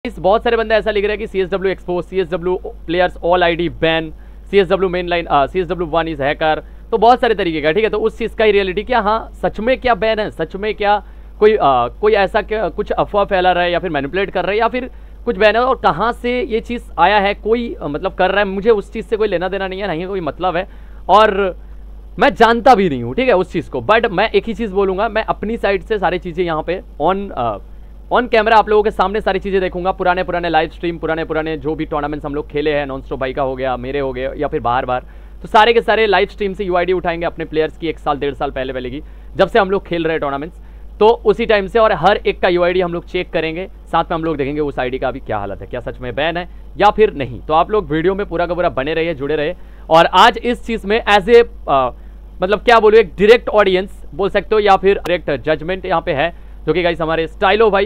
बहुत सारे बंदे ऐसा लिख रहे हैं कि CSW expose, CSW players all ID ban, CSW main line, CSW 1 is hacker. तो बहुत सारे तरीके का, ठीक है। तो उस चीज़ का ही रियलिटी क्या, हाँ सच में क्या बैन है, सच में क्या कोई ऐसा क्या कुछ अफवाह फैला रहा है या फिर मैनिपुलेट कर रहा है या फिर कुछ बैन है, और कहाँ से ये चीज़ आया है, कोई मतलब कर रहा है, मुझे उस चीज़ से कोई लेना देना नहीं है, नहीं कोई मतलब है, और मैं जानता भी नहीं हूँ, ठीक है, उस चीज़ को। बट मैं एक ही चीज़ बोलूँगा, मैं अपनी साइड से सारी चीज़ें यहाँ पे ऑन कैमरा आप लोगों के सामने सारी चीज़ें देखूंगा। पुराने लाइव स्ट्रीम, पुराने जो भी टूर्नामेंट्स हम लोग खेले हैं, नॉन स्टॉप भाई का हो गया, मेरे हो गए या फिर बाहर तो सारे के सारे लाइव स्ट्रीम से यूआईडी उठाएंगे अपने प्लेयर्स की 1 साल 1.5 साल पहले की, जब से हम लोग खेल रहे हैं टूर्नामेंट्स, तो उसी टाइम से, और हर एक का यूआईडी हम लोग चेक करेंगे, साथ में हम लोग देखेंगे उस आईडी का अभी क्या हालत है, क्या सच में बैन है या फिर नहीं। तो आप लोग वीडियो में पूरा का पूरा बने रहिए, जुड़े रहे। और आज इस चीज़ में एज ए मतलब क्या बोलूँ, एक डायरेक्ट ऑडियंस बोल सकते हो या फिर डायरेक्ट जजमेंट यहाँ पे है, जो कि गाइस हमारे स्टाइलो भाई।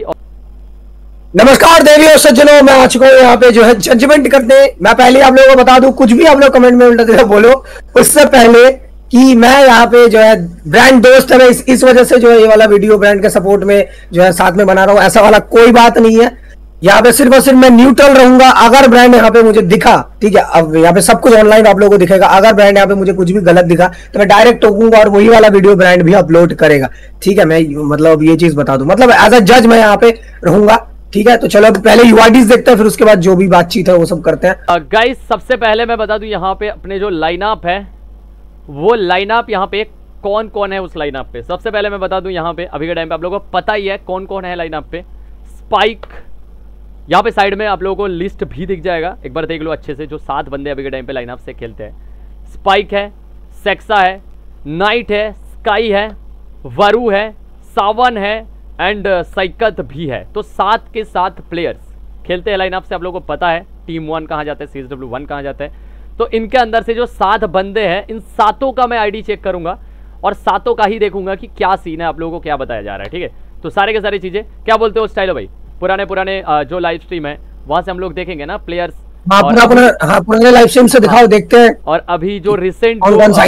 नमस्कार देवियों सज्जनों, मैं आ चुका हूँ यहाँ पे जो है जजमेंट करने। मैं पहले आप लोगों को बता दूं, कुछ भी आप लोग कमेंट में उल्टा बोलो उससे पहले कि मैं यहाँ पे जो है ब्रांड दोस्त है, मैं इस वजह से जो है ये वाला वीडियो ब्रांड के सपोर्ट में जो है साथ में बना रहा हूँ। ऐसा वाला कोई बात नहीं है, यहाँ पे सिर्फ और सिर्फ मैं न्यूट्रल रहूंगा। अगर ब्रांड यहाँ पे मुझे दिखा, ठीक है, अब यहाँ पे सब कुछ ऑनलाइन आप लोगों को दिखेगा, अगर ब्रांड यहाँ पे मुझे कुछ भी गलत दिखा तो मैं डायरेक्ट टोकूंगा और वही वाला वीडियो ब्रांड भी अपलोड करेगा, ठीक है। मैं मतलब ये चीज बता दूं, मतलब एज अ जज मैं यहाँ पे रहूंगा, ठीक है। तो चलो अब पहले यूआईडीज देखते हैं, फिर उसके बाद जो भी बातचीत है वो सब करते हैं। गाइस सबसे पहले मैं बता दूं, यहाँ पे अपने जो लाइनअप है, वो लाइनअप यहाँ पे कौन कौन है उस लाइनअप पे। सबसे पहले मैं बता दूं, यहाँ पे अभी के टाइम पे आप लोगों को पता ही है कौन कौन है लाइनअप पे। स्पाइक यहाँ पे साइड में आप लोगों को लिस्ट भी दिख जाएगा, एक बार देख लो अच्छे से, जो 7 बंदे अभी के टाइम पे लाइनअप से खेलते हैं। स्पाइक है, सेक्सा है, नाइट है, स्काई है, वरू है, सावन है एंड साइकत भी है। तो 7 के 7 प्लेयर्स खेलते हैं लाइनअप से, आप लोगों को पता है टीम 1 कहाँ जाता है, CSW 1 कहाँ जाता है। तो इनके अंदर से जो 7 बंदे हैं, इन 7 का मैं आईडी चेक करूंगा और 7 का ही देखूंगा कि क्या सीन है, आप लोगों को क्या बताया जा रहा है, ठीक है। तो सारे के सारी चीजें क्या बोलते हो स्टाइलो भाई, पुराने जो लाइव स्ट्रीम है वहां से हम लोग देखेंगे ना प्लेयर्स, पुराने लाइव स्ट्रीम से दिखाओ, देखते हैं। और अभी जो रिसेंट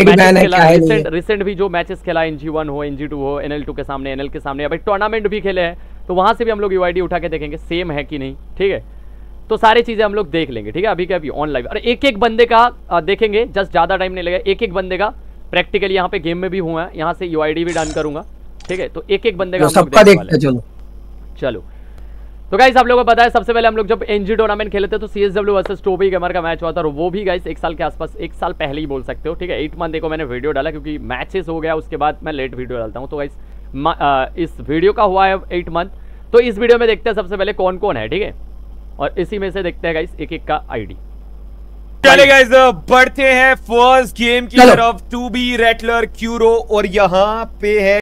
भी जो मैचेस खेला, NG1 हो, NG2 हो, NL2 के सामने, NL के सामने, अभी टूर्नामेंट भी खेले हैं, तो वहां से भी हम लोग यूआईडी उठा के देखेंगे सेम है कि नहीं, ठीक है। तो सारी चीजें हम लोग देख लेंगे, ठीक है, अभी के अभी ऑन लाइव। और एक बंदे का देखेंगे, जस्ट ज्यादा टाइम नहीं लगेगा, एक बंदे का प्रैक्टिकली यहाँ पे गेम में भी हुआ है, यहाँ से यूआईडी भी डन करूंगा, ठीक है। तो एक बंदे का सबका देखते हैं, चलो। तो गाइस आप लोगों को पता है, सबसे पहले हम लोग जब NG टूर्नामेंट खेले थे तो CSW वर्सेस टोबी गेमर का मैच हुआ था, और वो भी गाइस 1 साल के आसपास, 1 साल पहले ही बोल सकते हो, ठीक है। 8 मंथ देखो मैंने वीडियो डाला, क्योंकि मैचेस हो गया उसके बाद मैं लेट वीडियो डालता हूँ। तो गाइस इस वीडियो का हुआ है 8 मंथ। तो इस वीडियो में देखते हैं सबसे पहले कौन कौन है, ठीक है, और इसी में से देखते हैं गाइस एक का आईडी। चले गाइस बढ़ते हैं फर्स्ट गेम की तरफ। 2B रेटलर क्यूरो, और यहाँ पे है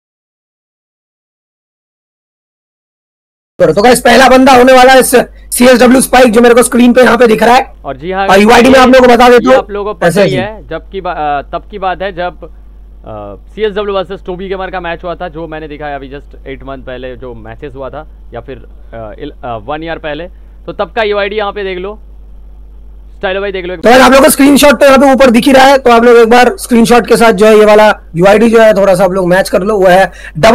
तो गाइस पहला बंदा होने वाला है CSW स्पाइक, जो मेरे को स्क्रीन पे यहाँ पे दिख रहा है। और जी हाँ, यूआईडी में आप लोगों को बता देता हूं, आप लोगों को पता ही है, जबकि तब की बात है जब CSW वर्सेस टोबी गेमर का मैच हुआ था, जो मैंने दिखाया अभी जस्ट 8 मंथ पहले जो मैचेस हुआ था, या फिर 1 ईयर पहले। तो तब का यूआईडी यहाँ पे देख लो, स्टाइलो भाई देख लो। तो आप लोगों को स्क्रीनशॉट तो यहाँ पे ऊपर दिख ही रहा है, तो आप लोग एक बार स्क्रीनशॉट के साथ जो है ये वाला यूआईडी जो है थोड़ा सा आप लोग मैच कर लो। वो है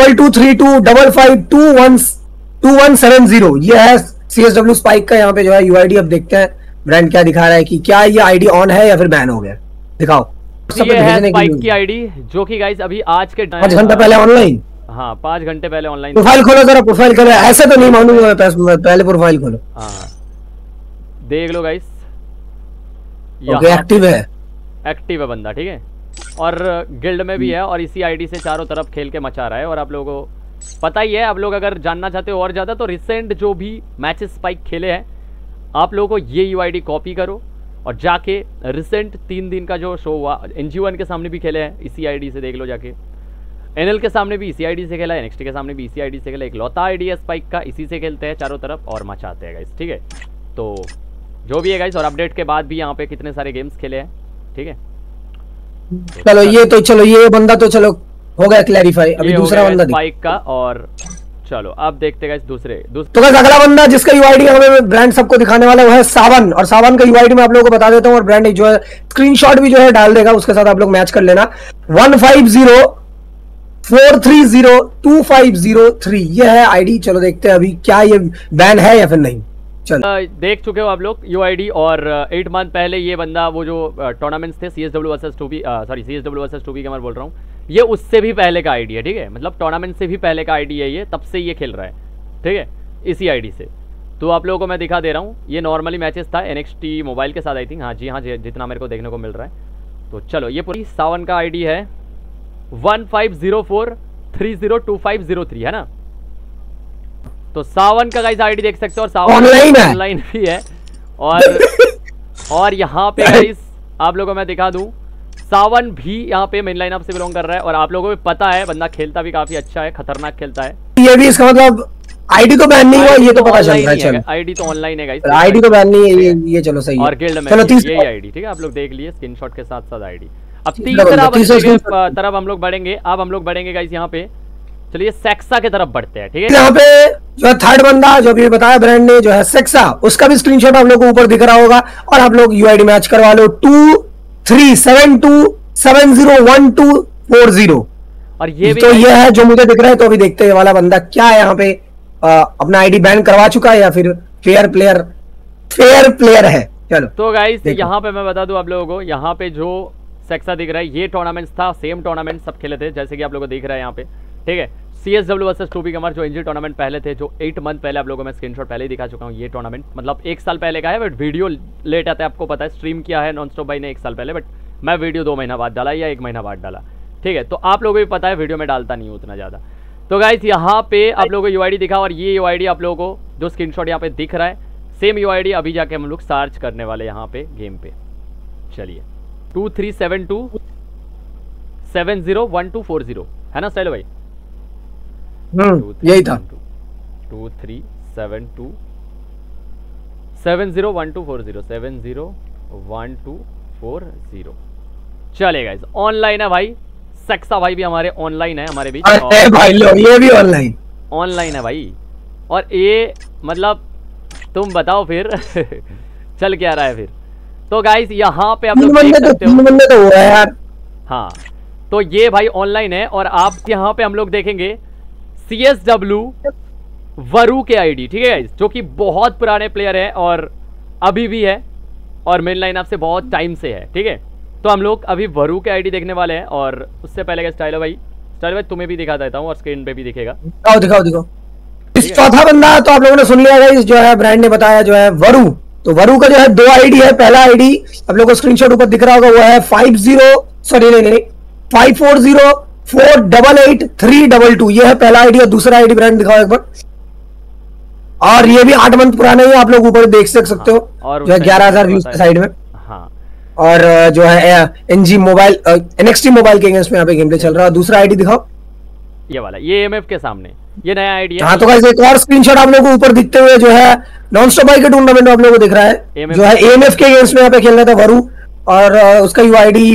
2232552170, ये है CSW स्पाइक का यहाँ पे जो है यूआईडी। अब देखते हैं ब्रांड क्या दिखा रहा है, कि क्या ये आईडी ऑन है या फिर बैन हो गया, दिखाओ। ये है स्पाइक की आईडी, जो कि गाइस अभी आज के 5 घंटे पहले ऑनलाइन, हाँ 5 घंटे पहले ऑनलाइन। प्रोफाइल खोलो जरा, प्रोफाइल खोलो, ऐसे तो नहीं मानूंगा, पहले प्रोफाइल खोलो। हाँ देख लो गाइस, एक्टिव है बंदा, ठीक है, और गिल्ड में भी है, और इसी आईडी से चारों तरफ खेल के मचा रहा है। और आप लोगों को पता ही है, आप लोग अगर जानना चाहते हो और ज़्यादा, तो रिसेंट जो भी मैचेस स्पाइक खेले हैं, आप लोगों को ये यूआईडी कॉपी करो और जाके रिसेंट 3 दिन का जो शो हुआ, NG1 के सामने भी खेले हैं इसी आईडी से, देख लो जाके। NL के सामने भी इसी आईडी से खेला है, NXT के सामने भी इसी आईडी से खेला है। एक लौता आईडी है स्पाइक का, इसी से खेलते हैं चारों तरफ और मचाते हैं गाइस, ठीक है। तो जो भी है गाइस, और अपडेट के बाद भी यहाँ पे कितने सारे गेम्स खेले हैं, ठीक है। चलो ये बंदा तो चलो हो गया क्लैरिफाई। अभी दूसरा बंदा स्पाइक का, और चलो अब देखते हैं दूसरे। तो गाइस अगला बंदा जिसका यूआईडी हमें ब्रांड सबको दिखाने वाला है वो है सावन, और सावन का यूआईडी मैं आप लोगों को बता देता हूं, और ब्रांड जो है स्क्रीनशॉट भी जो है डाल देगा, उसके साथ आप लोग मैच कर लेना। 1504302503 ये है आईडी। चलो देखते हैं अभी क्या ये बैन है या फिर नहीं। चल देख चुके हो आप लोग यूआईडी, और 8 मंथ पहले ये बंदा वो जो टूर्नामेंट्स थे CSW versus 2B, sorry CSW versus 2B gamer बोल रहा हूँ, ये उससे भी पहले का आईडी है, ठीक है, मतलब टूर्नामेंट से भी पहले का आईडी है ये, तब से ये खेल रहा है, ठीक है, इसी आईडी से। तो आप लोगों को मैं दिखा दे रहा हूँ, ये नॉर्मली मैचेस था NXT मोबाइल के साथ आई थिंक, हाँ जी हाँ, जितना मेरे को देखने को मिल रहा है। तो चलो ये पूरी सावन का आईडी है 1504302503, है ना। तो सावन का गाइस आईडी देख सकते हो, और सावन ऑनलाइन भी है, और यहाँ पे गाइस आप लोगों को मैं दिखा दूं, सावन भी यहाँ पे मेन लाइन अप से बिलोंग कर रहा है, और आप लोगों को पता है बंदा खेलता भी काफी अच्छा है, खतरनाक खेलता है। ये भी इसका मतलब आईडी तो बैन नहीं हुआ, ये तो पता चल रहा है। चलो आईडी तो ऑनलाइन है गाइस, आईडी तो बैन नहीं है, ये चलो सही है। और गिल्ड में चलो यही आईडी, ठीक है, आप लोग देख लिए स्क्रीनशॉट के साथ साथ आईडी। अब तीसरा तरफ हम लोग बढ़ेंगे, अब हम लोग बढ़ेंगे गाइस यहाँ पे, चलिए सेक्सा की तरफ बढ़ते हैं, ठीक है। यहाँ पे जो थर्ड बंदा जो भी बताया ब्रांड ने, जो है सेक्सा, उसका भी स्क्रीनशॉट आप लोगों को ऊपर दिख रहा होगा, और आप लोग यूआईडी मैच करवा लो 2372701240। और ये भी तो ये है जो मुझे दिख रहा है। तो अभी देखते हैं ये वाला बंदा क्या है यहाँ पे, अपना आईडी बैन करवा चुका है या फिर फेयर प्लेयर है। चलो तो गाइस यहाँ पे मैं बता दूं आप लोगों को, यहाँ पे जो सेक्सा दिख रहा है ये टूर्नामेंट्स था, सेम टूर्नामेंट सब खेले थे जैसे कि आप लोगों को दिख रहा है यहाँ पे, ठीक है। CSW वर्सेस 2B गेमर जो इंजी टूर्नामेंट पहले थे, जो 8 मंथ पहले आप लोगों को मैं स्क्रीनशॉट पहले ही दिखा चुका हूँ। ये टूर्नामेंट मतलब 1 साल पहले का है, बट वीडियो लेट आता है, आपको पता है। स्ट्रीम किया है नॉनस्टॉप भाई ने 1 साल पहले, बट मैं वीडियो 2 महीना बाद डाला या 1 महीना बाद डाला, ठीक है। तो आप लोगों को भी पता है वीडियो में डालता नहीं हूँ उतना ज़्यादा। तो गाइस यहाँ पे आप लोगों को यूआईडी दिखा, और ये यूआईडी आप लोगों को जो स्क्रीनशॉट यहाँ पे दिख रहा है, सेम यूआईडी अभी जाके हम लोग सर्च करने वाले यहाँ पे गेम पे। चलिए 2372701240 है ना स्टाइल भाई? यही था 2372701240 चले गाइस, ऑनलाइन है भाई, सेक्सा भाई भी हमारे ऑनलाइन है हमारे बीच। अरे भाई लो, ये भी ऑनलाइन है भाई, और ये मतलब तुम बताओ फिर चल क्या रहा है फिर। तो गाइस यहाँ पे आप लोग देख सकते हो, तो हुआ है यार। हाँ तो ये भाई ऑनलाइन है, और आप यहाँ पे हम लोग देखेंगे CSW वरू के आईडी, ठीक है गाइस, जो कि बहुत पुराने प्लेयर है और अभी भी है, और मेन लाइन अप से बहुत टाइम से है, ठीक है। तो हम लोग अभी वरू के आईडी देखने वाले हैं, और उससे पहले का स्टाइलो भाई तुम्हें भी दिखा देता हूँ, और स्क्रीन पे भी दिखेगा। दिखाओ। इस चौथा बंदा तो आप लोगों ने सुन लिया गाइस, जो है ब्रांड ने बताया, जो है वरू। तो वरू का जो है 2 आईडी है। पहला आईडी आप लोगों को स्क्रीनशॉट ऊपर दिख रहा होगा, वो है 5404888322। ये है पहला आईडी, और दूसरा आईडी ब्रांड दिखाओ एक बार। और ये भी 8 मंथ पुराना है, आप लोग ऊपर देख सकते हो, जो है 11,000 व्यूज साइड में। और जो है NG मोबाइल NXT मोबाइल के अगेंस्ट में यहाँ पे गेम प्ले चल रहा है। दूसरा आईडी दिखाओ, ये वाला, ये AMF के सामने, ये नया आईडी है। हाँ तो गाइस एक और स्क्रीनशॉट आप लोगों को ऊपर दिखते हुए, जो है नॉनस्टॉप भाई के टूर्नामेंट में आप लोगों को दिख रहा है, जो है AMF के अगेंस्ट में यहाँ पे खेल रहा था वरू, और उसका यूआईडी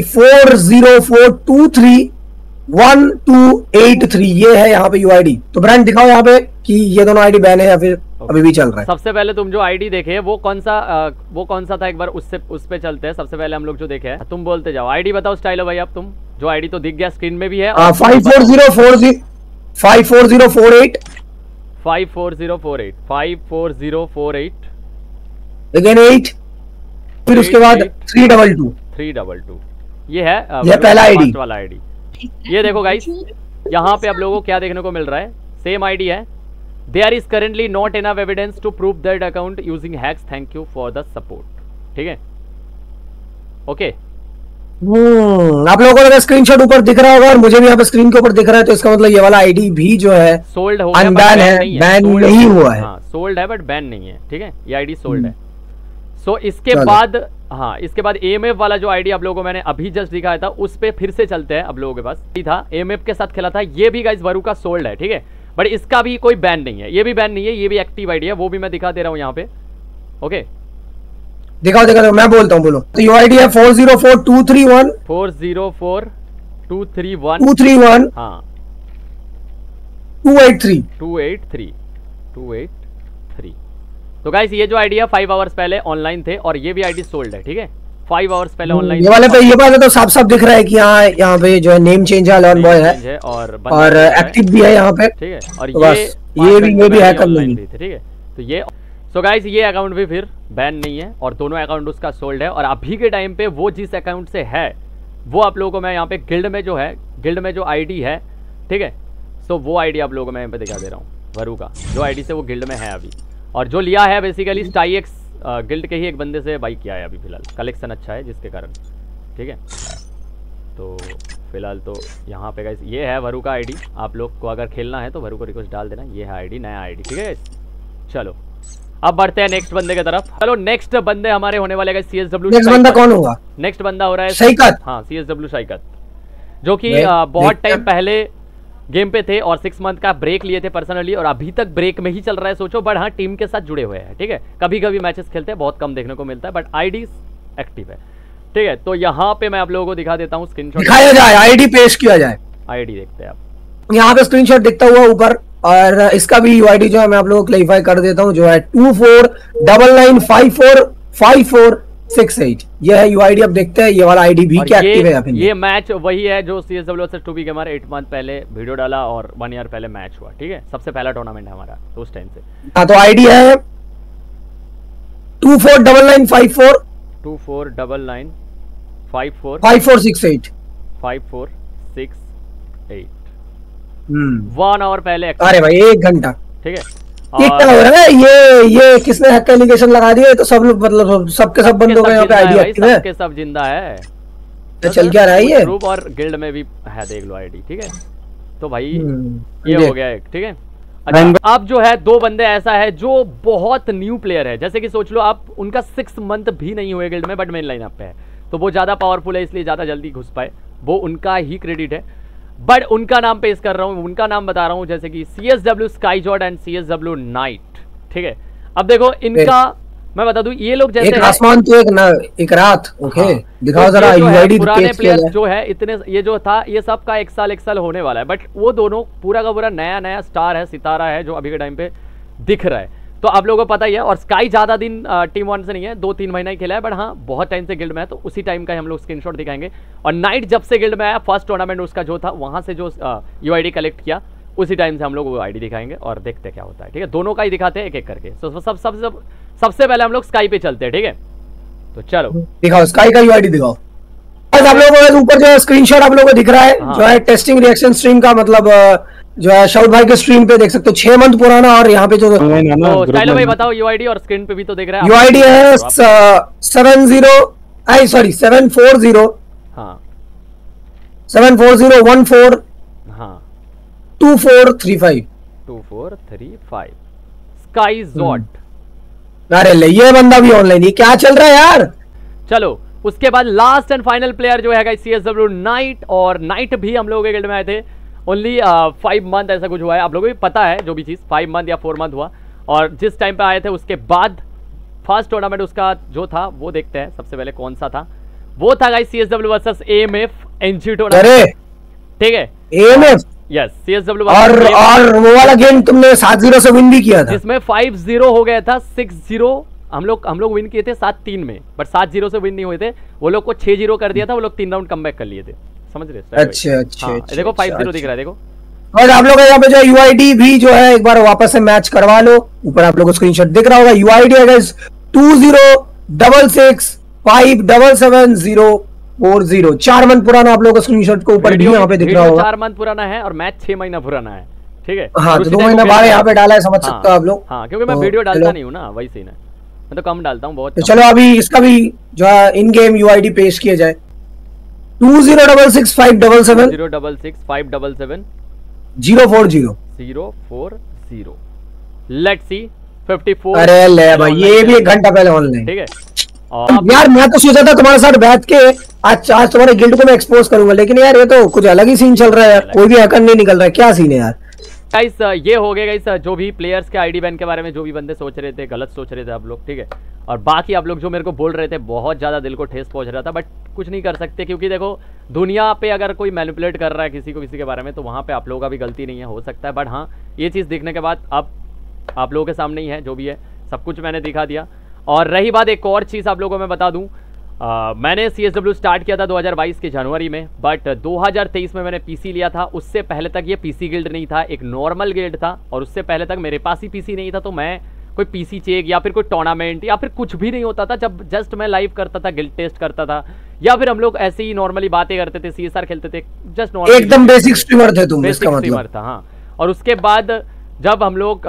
40423123 ये है यहाँ पे यूआईडी। तो ब्रांड दिखाओ यहाँ पे कि ये दोनों आईडी बैन है या फिर अभी भी चल रहा है। सबसे पहले तुम जो आईडी देखे वो कौन सा था, एक बार उस पे चलते हैं। सबसे पहले हम लोग जो देखे हैं, तुम बोलते जाओ, आईडी बताओ स्टाइलो भाई। अब तुम जो आईडी तो दिख गया स्क्रीन में भी है, 54048 अगेन 8, फिर उसके बाद 322। ये है पहला आईडी वाला आईडी। ये देखो गाइस, यहाँ पे आप लोगों को क्या देखने को मिल रहा है, सेम आईडी है। There is currently not enough evidence to prove that account using hacks. Thank you for the support. ठीक है, ओके। आप लोगों को स्क्रीनशॉट ऊपर दिख रहा होगा, और मुझे भी यहाँ पे स्क्रीन के ऊपर दिख रहा है। तो इसका मतलब ये वाला आईडी भी जो है सोल्ड हो, अनबैन है, बैन नहीं हुआ है। हाँ सोल्ड है बट बैन नहीं है, ठीक है, ये आईडी सोल्ड है। सो इसके बाद, हाँ इसके बाद AMF वाला जो आईडी आप लोगों को मैंने अभी जस्ट दिखाया था, उस पे फिर से चलते हैं। आप लोगों के पास था AMF के साथ खेला था, ये भी गाइस वरू का सोल्ड है, ठीक है, बट इसका भी कोई बैन नहीं है, ये भी बैन नहीं है, ये भी एक्टिव आईडी है, वो भी मैं दिखा दे रहा हूँ यहाँ पे। ओके दिखाओ, मैं बोलता हूँ, बोलो। तो ये आईडी है 404231 404231 हाँ 283। तो गाइस ये जो आईडी है 5 आवर्स पहले ऑनलाइन थे, और ये भी आईडी सोल्ड है, ठीक है, 5 आवर्स पहले ऑनलाइन। ये वाले पे ये बात तो साफ साफ दिख रहा है कि यहाँ पे जो है नेम चेंज है, लॉन बॉय है, और एक्टिव भी है यहाँ पे, ठीक है। और तो ये भी है कम नहीं, ठीक है। तो ये सो गाइस ये अकाउंट भी फिर बैन नहीं है और दोनों अकाउंट उसका सोल्ड है। और अभी के टाइम पे वो जिस अकाउंट से है वो आप लोगों को मैं यहाँ पे गिल्ड में जो है, गिल्ड में जो आईडी है, ठीक है, सो वो आईडी आप लोगों को मैं यहाँ पे दिखा दे रहा हूँ, वरू का जो आईडी से वो गिल्ड में है अभी। और जो लिया है बेसिकली StyX गिल्ड के ही एक बंदे से बाई किया है अभी फिलहाल, कलेक्शन अच्छा है जिसके कारण, ठीक है। तो फिलहाल तो यहाँ पे गाइस ये है वरू का आईडी, आप लोग को अगर खेलना है तो वरू को रिक्वेस्ट डाल देना, ये है आईडी, नया आईडी, ठीक है। चलो अब बढ़ते हैं नेक्स्ट बंदे की तरफ। चलो नेक्स्ट बंदे हमारे होने वाले गाइस CSW। नेक्स्ट बंदा कौन होगा? नेक्स्ट बंदा हो रहा है शाइकत। हाँ CSW शाइकत, जो कि बहुत टाइम पहले गेम पे थे और 6 मंथ का ब्रेक लिए थे पर्सनली, और अभी तक ब्रेक में ही चल रहा है सोचो, बट हाँ टीम के साथ जुड़े हुए हैं, ठीक है। कभी कभी मैचेस खेलते हैं, बहुत कम देखने को मिलता है, बट आईडी एक्टिव है, ठीक है। तो यहाँ पे मैं आप लोगों को दिखा देता हूँ स्क्रीनशॉट, दिखाया जाए, आईडी पेश किया जाए। आईडी देखते हैं आप, यहाँ पे स्क्रीनशॉट दिखता हुआ ऊपर, और इसका भी यूआईडी जो है मैं आप लोगों को क्लैरिफाई कर देता हूँ, जो है 2499545468। ये है यूआईडी। अब देखते हैं ये वाला आईडी भी क्या एक्टिव है या फिर ये मैच वही है जो CSW versus 2B gamer 8 month पहले वीडियो डाला और 1 ईयर पहले मैच हुआ, ठीक है। सबसे पहला टूर्नामेंट है हमारा तो उस टाइम से। हाँ, तो आईडी है 249954 249954 5468 1 आवर पहले। अरे भाई 1 घंटा, ठीक है। ये क्या हो रहा है? ये किसने हैक का एलिगेशन लगा दिया? तो सब लोग मतलब सबके सब बंदों का यहाँ पे आईडी एक्टिव है, सबके सब जिंदा है। तो चल क्या रहा है ये? ग्रुप और गिल्ड में भी है, देख लो आईडी, ठीक है। तो भाई ये हो गया एक, ठीक है। अच्छा अब जो है 2 बंदे ऐसा है जो बहुत न्यू प्लेयर है, जैसे कि सोच लो आप उनका 6 मंथ भी नहीं हुए गिल्ड में, बट मेन लाइन अप पे है, तो वो ज्यादा पावरफुल है इसलिए ज्यादा जल्दी घुस पाए, वो उनका ही क्रेडिट है। बट उनका नाम पेश कर रहा हूँ, उनका नाम बता रहा हूँ, जैसे कि CSW स्काईजॉर्ड एंड CSW नाइट, ठीक है। अब देखो इनका मैं बता दूं, ये लोग जैसे एक आसमान तो एक रात, ओके। हाँ, दिखाओ जरा यूआईडी। पुराने प्लेयर्स जो है इतने, ये जो था ये सब का 1 साल होने वाला है, बट वो दोनों पूरा का पूरा नया स्टार है, सितारा है जो अभी के टाइम पे दिख रहा है। तो आप लोगों को पता ही है। और स्काई ज्यादा दिन टीम 1 से नहीं है, 2-3 महीना ही खेला है, बट हाँ बहुत टाइम से गिल्ड में है, तो उसी टाइम का हम लोग स्क्रीनशॉट दिखाएंगे। और नाइट जब से गिल्ड में आया, फर्स्ट टूर्नामेंट उसका जो था वहां से जो यूआईडी कलेक्ट किया, उसी टाइम से हम लोग वो आईडी दिखाएंगे और देखते क्या होता है, ठीक है। दोनों का ही दिखाते हैं एक करके। तो सबसे पहले हम लोग स्काई पे चलते हैं, ठीक है। तो चलो दिखाओ स्काई का यूआईडी दिखाओ। आप लोगों को ऊपर जो स्क्रीनशॉट आप लोगों को दिख रहा है, जो है टेस्टिंग रिएक्शन स्ट्रीम का, मतलब जो है शाउट भाई के स्ट्रीम पे देख सकते हो, 6 मंथ पुराना। और यहाँ पे जो स्टाइलो भाई बताओ यूआईडी, और स्क्रीन पे भी तो देख रहे हैं यूआईडी है 740 हाँ 74014 हाँ 2435 स्काईजॉर्ड। अरे ले ये बंदा भी ऑनलाइन, ये क्या चल रहा है यार। चलो उसके बाद लास्ट एंड फाइनल प्लेयर जो है CSW नाइट, और नाइट भी हम लोगों के गिल्ड में आए थे। ओनली 5 मंथ ऐसा कुछ हुआ है, आप लोगों को भी पता है जो भी चीज़ 5 मंथ या 4 मंथ हुआ। और जिस टाइम पे आए थे उसके बाद फर्स्ट टूर्नामेंट उसका जो था वो देखते हैं सबसे पहले कौन सा था। वो था guys CSW versus AMF NG tournament, ठीक है। AMF यस CSW और वो वाला गेम तुमने 7-0 से विन भी किया था, जिसमें 5-0 हो गया था, 6-0 हम लोग विन किए थे 7-3 में, बट 7-0 से विन नहीं हुए थे। वो लोग को 6-0 कर दिया था, वो लोग 3 राउंड कमबैक कर लिए थे, समझ रहे? अच्छा देखो 5-0 दिख रहा है, देखो। और आप लोग यहाँ पे जो यूआईडी भी जो है एक बार वापस से मैच करवा लो। ऊपर आप लोगों को स्क्रीनशॉट दिख रहा होगा, यूआईडी है 2066777040। 4 मंथ पुराना आप लोगों को स्क्रीनशॉट को ऊपर भी यहाँ पे दिख रहा होगा। 4 मंथ पुराना है और मैच 6 महीना पुराना है, ठीक है। हाँ, तो 2 महीना बाद यहाँ पे डाला है, समझ सकते हो आप लोग। हाँ, क्योंकि मैं वीडियो डालता नहीं हूँ ना, वही सीन है, मैं तो कम डालता हूँ बहुत। तो चलो अभी इसका भी जो है इन गेम यूआईडी पेश किया जाए। 20665770 0665770 040। Let's see 54। अरे ले भाई, ये भी 1 घंटा पहले ऑनलाइन, ठीक है। और यार मैं तो सोचा था तुम्हारे साथ बैठ के आज तुम्हारे गिल्ड को मैं एक्सपोज करूंगा, लेकिन यार ये तो कुछ अलग ही सीन चल रहा है यार, कोई भी हैकर नहीं निकल रहा है, क्या सीन है यार। गाइस ये हो गया गाइस, जो भी प्लेयर्स के आईडी बैन के बारे में जो भी बंदे सोच रहे थे, गलत सोच रहे थे आप लोग, ठीक है। और बाकी आप लोग जो मेरे को बोल रहे थे, बहुत ज़्यादा दिल को ठेस पहुंच रहा था, बट कुछ नहीं कर सकते, क्योंकि देखो दुनिया पे अगर कोई मैनिपुलेट कर रहा है किसी के बारे में, तो वहाँ पे आप लोगों का भी गलती नहीं है, हो सकता है। बट हाँ, ये चीज़ देखने के बाद अब आप लोगों के सामने ही है, जो भी है सब कुछ मैंने दिखा दिया। और रही बात एक और चीज़ आप लोगों को मैं बता दूँ, मैंने CSW स्टार्ट किया था 2022 के जनवरी में, बट 2023 में मैंने PC लिया था। उससे पहले तक ये PC गिल्ड नहीं था, एक नॉर्मल गिल्ड था, और उससे पहले तक मेरे पास ही PC नहीं था, तो मैं कोई पीसी चेक या फिर कोई टूर्नामेंट या फिर कुछ भी नहीं होता था। जब जस्ट मैं लाइव करता था, गिल्ड टेस्ट करता था, या फिर हम लोग ऐसे ही नॉर्मली बातें करते थे, CSR खेलते थे, जस्ट नॉर्मल एकदम बेसिक स्ट्रीमर थे तुम, इसका मतलब था। हाँ, और उसके बाद जब हम लोग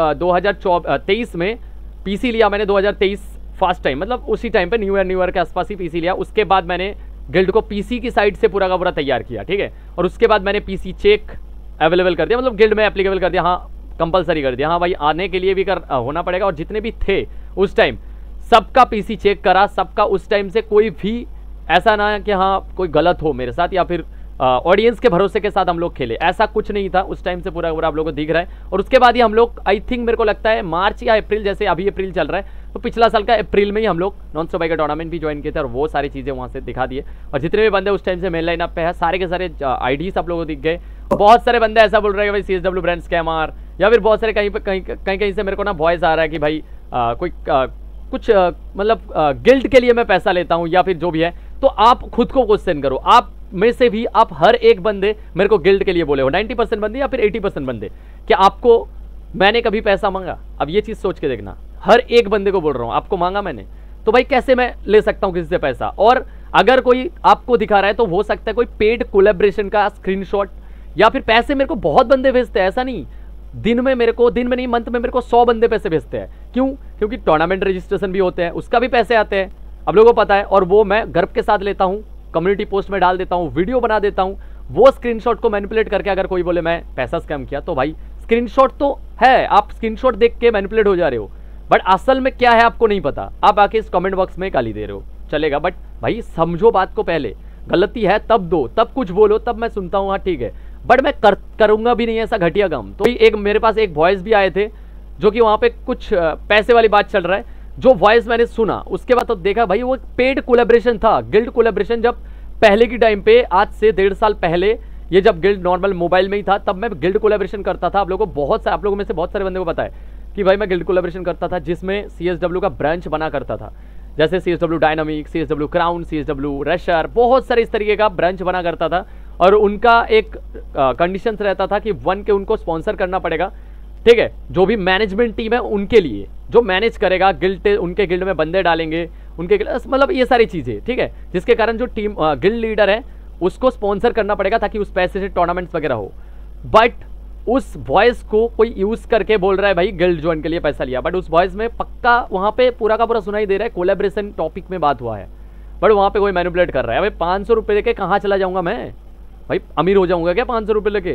2023 में पीसी लिया मैंने, 2023 फर्स्ट टाइम, मतलब उसी टाइम पे न्यू ईयर के आसपास ही पीसी लिया। उसके बाद मैंने गिल्ड को पीसी की साइड से पूरा का पूरा तैयार किया, ठीक है। और उसके बाद मैंने पीसी चेक अवेलेबल कर दिया, मतलब गिल्ड में एप्लीकेबल कर दिया, हाँ कंपलसरी कर दिया, हाँ भाई आने के लिए भी होना पड़ेगा। और जितने भी थे उस टाइम सबका पीसी चेक करा, सबका उस टाइम से कोई भी ऐसा ना कि हाँ कोई गलत हो मेरे साथ या फिर ऑडियंस के भरोसे के साथ हम लोग खेले, ऐसा कुछ नहीं था उस टाइम से पूरा पूरा आप लोगों को दिख रहा है। और उसके बाद ही हम लोग आई थिंक मेरे को लगता है मार्च या अप्रैल, जैसे अभी अप्रैल चल रहा है, तो पिछला साल का अप्रैल में ही हम लोग नॉन स्टॉप बाइक का टूर्नामेंट भी ज्वाइन किए थे और वो सारी चीज़ें वहाँ से दिखा दिए। और जितने भी बंदे उस टाइम से मेन लाइन अप पे है, सारे के सारे आईडीज आप लोगों को दिख गए। बहुत सारे बंदे ऐसा बोल रहे हैं कि भाई CSW ब्रांड स्कैमर, या फिर बहुत सारे कहीं से मेरे को ना वॉइस आ रहा है कि भाई कोई कुछ मतलब गिल्ड के लिए मैं पैसा लेता हूँ या फिर जो भी है। तो आप खुद को क्वेश्चन करो, आप में से भी आप हर एक बंदे मेरे को गिल्ड के लिए बोले हो, 90% बंदे या फिर 80% बंदे, कि आपको मैंने कभी पैसा मांगा? अब ये चीज़ सोच के देखना, हर एक बंदे को बोल रहा हूँ आपको मांगा मैंने, तो भाई कैसे मैं ले सकता हूँ किसी से पैसा? और अगर कोई आपको दिखा रहा है तो हो सकता है कोई पेड कोलैबोरेशन का स्क्रीनशॉट या फिर पैसे मेरे को बहुत बंदे भेजते हैं, ऐसा नहीं दिन में नहीं मंथ में मेरे को 100 बंदे पैसे भेजते हैं। क्यों? क्योंकि टूर्नामेंट रजिस्ट्रेशन भी होते हैं, उसका भी पैसे आते हैं, आप लोगों को पता है। और वो मैं गर्व के साथ लेता हूँ, कम्युनिटी पोस्ट में डाल देता हूँ, वीडियो बना देता हूँ। वो स्क्रीनशॉट को मैनिपुलेट करके अगर कोई बोले मैं पैसा स्कैम किया, तो भाई स्क्रीनशॉट तो है, आप स्क्रीनशॉट देख के मैनिपुलेट हो जा रहे हो, बट असल में क्या है आपको नहीं पता। आप आके इस कमेंट बॉक्स में गाली दे रहे हो, चलेगा, बट भाई समझो बात को पहले, गलती है तब दो, तब कुछ बोलो, तब मैं सुनता हूँ, हाँ ठीक है, बट मैं करूंगा भी नहीं ऐसा घटिया काम। तो एक मेरे पास एक वॉइस भी आए थे जो कि वहाँ पे कुछ पैसे वाली बात चल रहा है, जो वॉइस मैंने सुना उसके बाद तो देखा भाई वो पेड कोलैबोरेशन था, गिल्ड कोलैबोरेशन। जब पहले की टाइम पे, आज से 1.5 साल पहले, ये जब गिल्ड नॉर्मल मोबाइल में ही था, तब मैं गिल्ड कोलैबोरेशन करता था। आप लोगों को आप लोगों में से बहुत सारे बंदे को पता है कि भाई मैं गिल्ड कोलैबोरेशन करता था, जिसमें CSW का ब्रांच बना करता था, जैसे CSW dynamic, CSW crown, CSW rusher, बहुत सारे इस तरीके का ब्रांच बना करता था। और उनका एक कंडीशंस रहता था कि 1 के उनको स्पॉन्सर करना पड़ेगा, ठीक है, जो भी मैनेजमेंट टीम है उनके लिए, जो मैनेज करेगा गिल्ड, उनके गिल्ड में बंदे डालेंगे, उनके मतलब ये सारी चीज़ें, ठीक है, जिसके कारण जो टीम गिल्ड लीडर है उसको स्पॉन्सर करना पड़ेगा ताकि उस पैसे से टूर्नामेंट्स वगैरह हो। बट उस वॉइस को कोई यूज़ करके बोल रहा है भाई गिल्ड ज्वाइन के लिए पैसा लिया, बट उस वॉइस में पक्का वहाँ पे पूरा का पूरा सुनाई दे रहा है कोलैबोरेशन टॉपिक में बात हुआ है, बट वहाँ पे कोई मैनिपुलेट कर रहा है। भाई 500 रुपये लेके कहाँ चला जाऊँगा मैं? भाई अमीर हो जाऊँगा क्या 500 रुपये लेके?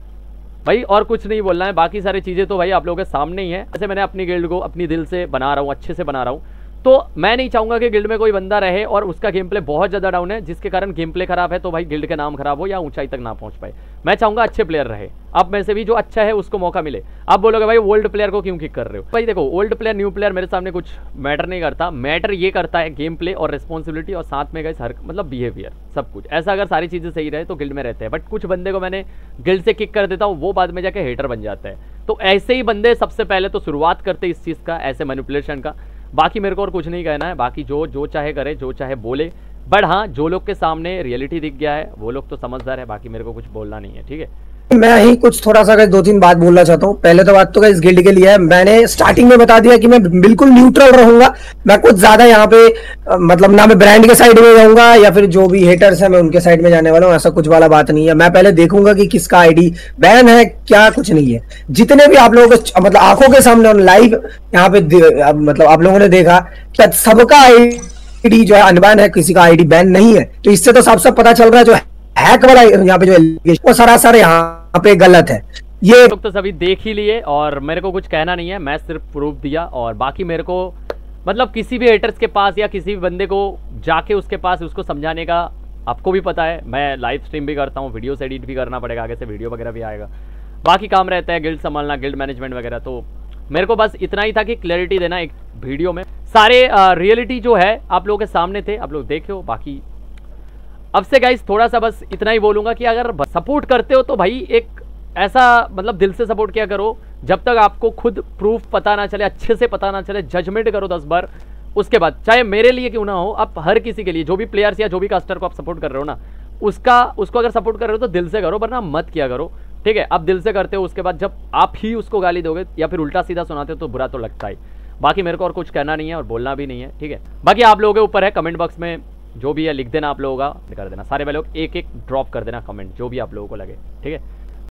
भाई और कुछ नहीं बोलना है, बाकी सारी चीज़ें तो भाई आप लोगों के सामने ही है। जैसे मैंने अपनी गिल्ड को अपनी दिल से बना रहा हूँ, अच्छे से बना रहा हूँ, तो मैं नहीं चाहूँगा कि गिल्ड में कोई बंदा रहे और उसका गेम प्ले बहुत ज़्यादा डाउन है, जिसके कारण गेम प्ले खराब है तो भाई गिल्ड का नाम खराब हो या ऊंचाई तक ना पहुँच पाए। मैं चाहूँगा अच्छे प्लेयर रहे, आप में से भी जो अच्छा है उसको मौका मिले। आप बोलोगे भाई ओल्ड प्लेयर को क्यों किक कर रहे हो? भाई देखो, ओल्ड प्लेयर न्यू प्लेयर मेरे सामने कुछ मैटर नहीं करता, मैटर ये करता है गेम प्ले और रिस्पॉन्सिबिलिटी और साथ में गए हर मतलब बिहेवियर, सब कुछ। ऐसा अगर सारी चीज़ें सही रहे तो गिल्ड में रहते हैं, बट कुछ बंदे को मैंने गिल्ड से किक कर देता हूँ, वो बाद में जाके हेटर बन जाता है। तो ऐसे ही बंदे सबसे पहले तो शुरुआत करते इस चीज़ का, ऐसे मैनिपुलेशन का। बाकी मेरे को और कुछ नहीं कहना है, बाकी जो चाहे करे, जो चाहे बोले, बट हाँ जो लोग के सामने रियलिटी दिख गया है वो लोग तो समझदार है, बाकी मेरे को कुछ बोलना नहीं है, ठीक है। मैं ही कुछ थोड़ा सा 2-3 बात बोलना चाहता हूँ। पहले तो बात तो इस गिल्ड के लिए है, मैंने स्टार्टिंग में बता दिया कि मैं बिल्कुल न्यूट्रल रहूंगा, मैं कुछ ज्यादा यहाँ पे मतलब ना मैं ब्रांड के साइड में जाऊंगा या फिर जो भी हेटर्स है मैं उनके साइड में जाने वाला हूँ, ऐसा कुछ वाला बात नहीं है। मैं पहले देखूंगा कि किसका आईडी बैन है, क्या कुछ नहीं है। जितने भी आप लोगों को मतलब आंखों के सामने लाइव यहाँ पे मतलब आप लोगों ने देखा कि सबका आईडी जो है अनबैन है, किसी का आईडी बैन नहीं है। तो इससे तो साफ साफ पता चल रहा है जो हैक वाला यहाँ पे जो वो सरासर यहाँ पे गलत है। ये लोग तो सभी देख ही लिए और मेरे को कुछ कहना नहीं है, मैं सिर्फ प्रूफ दिया। और बाकी मेरे को मतलब किसी भी हेटर्स के पास या किसी भी बंदे को जाके उसके पास उसको समझाने का आपको भी पता है, मैं लाइव स्ट्रीम भी करता हूँ, वीडियोस एडिट भी करना पड़ेगा, आगे से वीडियो वगैरह भी आएगा, बाकी काम रहता है गिल्ड संभालना, गिल्ड मैनेजमेंट वगैरह। तो मेरे को बस इतना ही था कि क्लैरिटी देना एक वीडियो में, सारे रियलिटी जो है आप लोगों के सामने थे, आप लोग देखे हो। बाकी अब से गाइस थोड़ा सा बस इतना ही बोलूँगा कि अगर सपोर्ट करते हो तो भाई एक ऐसा मतलब दिल से सपोर्ट किया करो, जब तक आपको खुद प्रूफ पता ना चले, अच्छे से पता ना चले, जजमेंट करो 10 बार, उसके बाद चाहे मेरे लिए क्यों ना हो, आप हर किसी के लिए, जो भी प्लेयर्स या जो भी कास्टर को आप सपोर्ट कर रहे हो ना, उसको अगर सपोर्ट कर रहे हो तो दिल से करो, वरना मत किया करो, ठीक है। आप दिल से करते हो, उसके बाद जब आप ही उसको गाली दोगे या फिर उल्टा सीधा सुनाते हो तो बुरा तो लगता है। बाकी मेरे को और कुछ कहना नहीं है और बोलना भी नहीं है, ठीक है। बाकी आप लोगों के ऊपर है, कमेंट बॉक्स में जो भी है लिख देना आप लोगों का, कर देना सारे भाई लोग, एक एक ड्रॉप कर देना कमेंट जो भी आप लोगों को लगे, ठीक है।